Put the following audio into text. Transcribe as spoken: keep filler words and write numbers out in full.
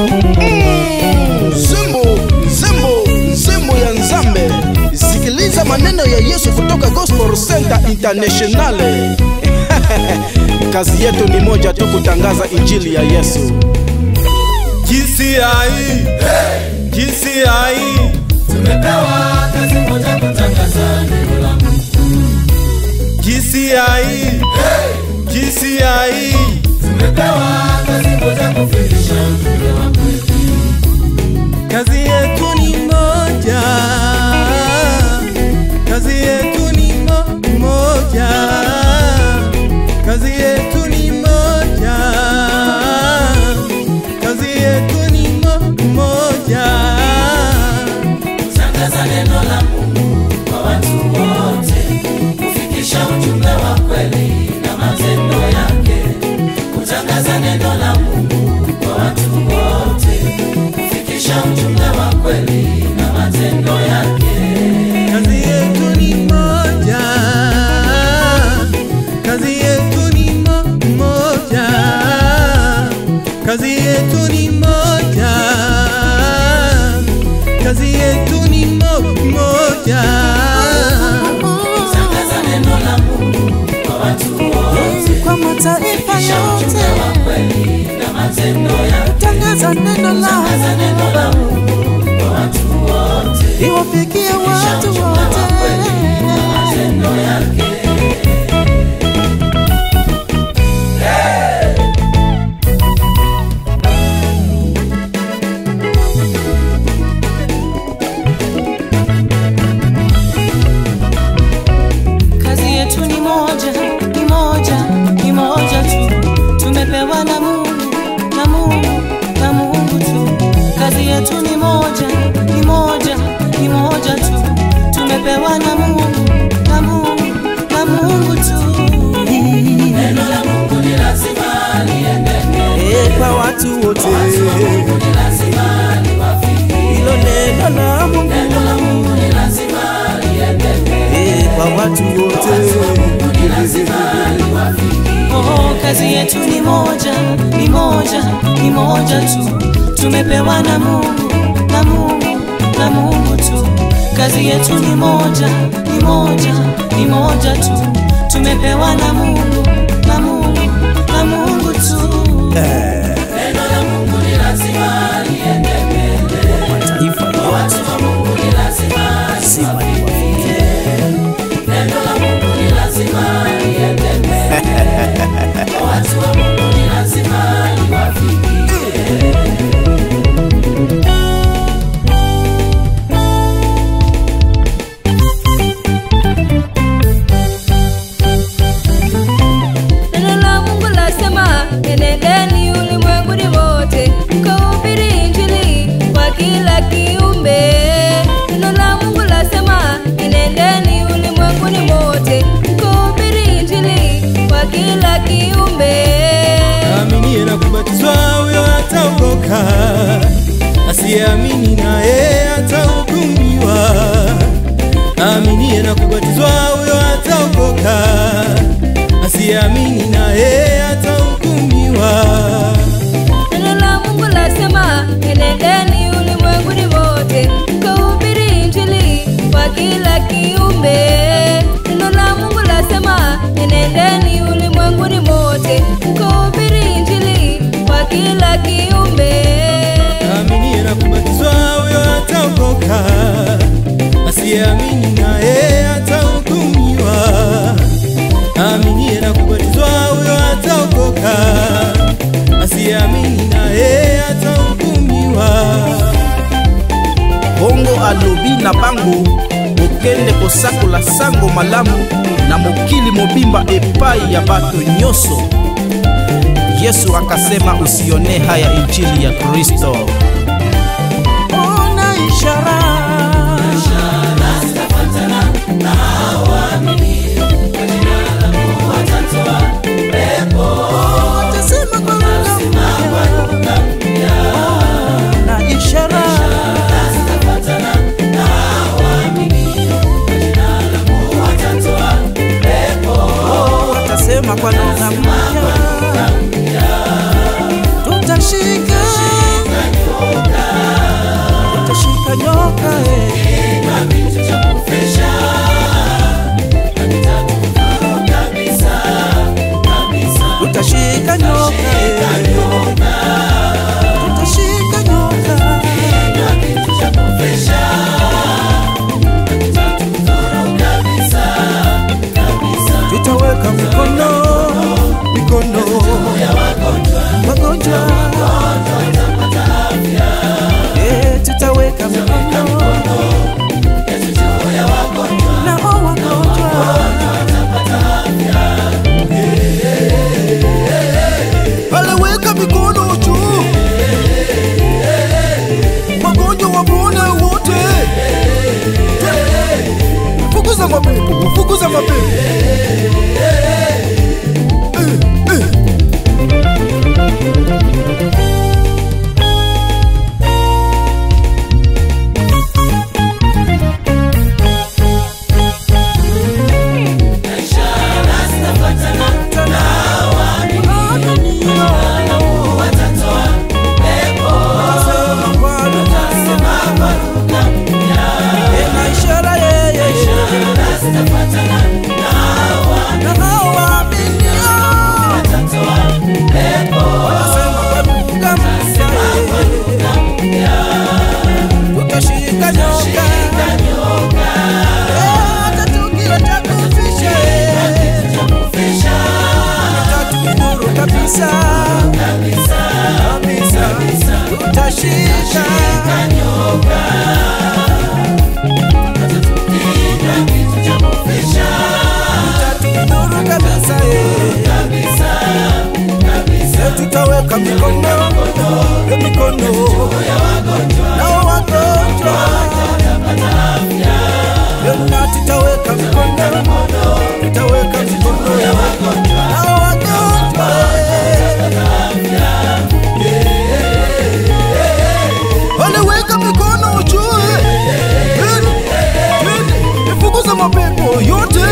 Zembo, Zembo, Zembo ya Nzambe. Sikiliza maneno ya Yesu kutoka Gospel Center International. Kazi yetu ni moja tu, kutangaza injili ya Yesu. G C I, G C I, tumepewa kazi moja, kutangaza neno la Mungu. G C I, G C I, tumepewa kazi moja, kufikisha ujumbe wa kweli. Kazi yetu ni moja, kazi yetu ni mo moja, kazi yetu ni moja, kazi yetu ni mo moja, kutangaza neno la Mungu kwa watu wote, kufikisha ujumbe wa kweli na matendo yake. Kutangaza neno la Mungu kwa watu wote, kufikisha ujumbe wa kweli na matendo yake. Kazi yetu ni moja, kazi yetu ni mo moja, kazi yetu ni moja, kazi yetu ni mo moja, kutangaza neno la Mungu kwa watu wote, kwa mataifa yote, wa kweli na matendo yake. Tangaza neno la Mungu kwa watu wote, iwafikie watu wote, na matendo yake. kazi yetu ni moja, ni moja, ni moja tu, tumepewa na Mungu, na Mungu, na Mungu tu. Kazi yetu ni moja, ni moja, ni moja tu, tumepewa na Mungu, na Mungu, na Mungu tu. Neno la Mungu ni lazima liendelee kwa watu wote, Mungu ni lazima liwafikie. hilo neno la Mungu, Neno la Mungu ni lazima liendelee kwa watu wote, Mungu ni lazima liwafikie. oh, kazi yetu ni moja, ni moja, ni moja tu, tumepewa na Mungu, na Mungu, na Mungu tu. Kazi yetu ni moja, ni moja, ni moja tu, tumepewa na Mungu, na Mungu, na Mungu tu. Neno la Mungu ni lazima liende mbele, Mataifa kwa watu wa Mungu ni lazima liwafikie. Neno la Mungu ni lazima liende mbele, kwa watu wa Mungu ni lazima liwafikie. Neno la Mungu lasema, enendeni ulimwenguni mote, mkahubiri injili kwa kila kiumbe. Neno la Mungu lasema, enendeni ulimwenguni mote, mkahubiri injili kwa kila kiumbe. Aminiye na kubatizwa huyo ataokoka, asiyeamini naye atahukumiwa. Aminiye na kubatizwa huyo ataokoka, asiyeamini naye atahukumiwa. Neno la Mungu lasema, enendeni ulimwenguni mote, mkahubiri injili kwa kila kiumbe. Neno la Mungu lasema, enendeni ulimwenguni mote, mkahubiri injili kwa kila kiumbe. Aminiye na kubatizwa huyo ataokoka, asiyeamini naye atahukumiwa. Aminiye na kubatizwa huyo ataokoka, asiyeamini naye atahukumiwa. Bongo alobi na bango, okende kosakola sango malamu na mokili mobimba epai ya bato nyoso. Yesu akasema, usione haya injili ya Kristo. ona ishara, watasema kwa lugha mpya, na ishara, watasema kwa lugha mpya, tutashika nyoka, tutashika nyoka, kinywa kitu cha kufisha kitatudhuru kabisa kabisa. tutaweka mikono mikono Ya wagonjwa magonjwa, wagonjwa watapata afya. eh, tutaweka mikono Yesu juu ya wagonjwa na wagonjwa, watapata afya. aliweka mikono juu, wagonjwa wapone wote. Fukuza mapepo, fukuza mapepo. Eh, eh. Ishara zitafuatana na waamini, watatoa pepo, Sema Bwana, sema kwa lugha mpya. na ishara yeye Ishara zitafuatana na waamini, na hao waaminio, watatoa pepo, sema kwa lugha sema kwa mpya. lugha mpya. Tutashika nyoka, Shika nyoka, hata tukileta kufisha, cha kufisha tutatudhuru kabisa kabisa kabisa. Tutashika nyoka, kinywa kitu cha kufisha tutatudhuru kabisa, eh. kabisa kabisa. Eh, tutaweka mikono eh, mikono Ya wagonjwa na wagonjwa, watapata afya. eh, na tutaweka mikono tutaweka mikono Ya wagonjwa na wagonjwa, eh. Waliweka mikono juu, eh, eh, eh, ifukuza mapepo yote